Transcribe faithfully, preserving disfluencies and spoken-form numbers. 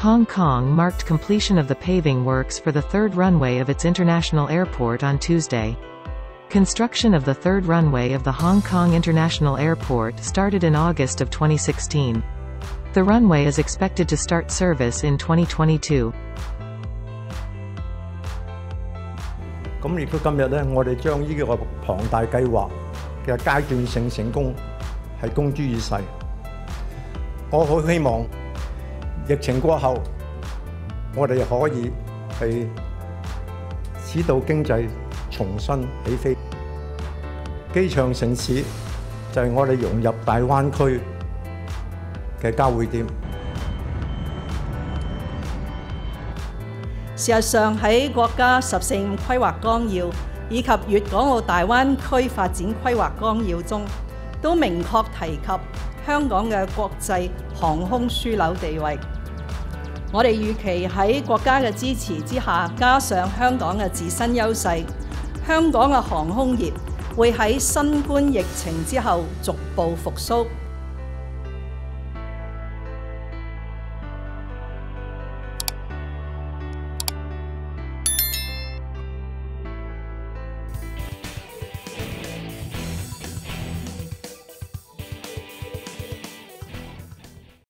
Hong Kong marked completion of the paving works for the third runway of its international airport on Tuesday. Construction of the third runway of the Hong Kong International Airport started in August of twenty sixteen. The runway is expected to start service in twenty twenty-two. 咁亦都今日咧，我哋將呢個龐大計劃嘅階段性成功係公諸於世。我好希望疫情過後，我哋可以係使到經濟重新起飛。機場城市就係我哋融入大灣區嘅交匯點。 事實上喺國家十四五規劃綱要以及粵港澳大灣區發展規劃綱要中，都明確提及香港嘅國際航空樞紐地位。我哋預期喺國家嘅支持之下，加上香港嘅自身優勢，香港嘅航空業會喺新冠疫情之後逐步復甦。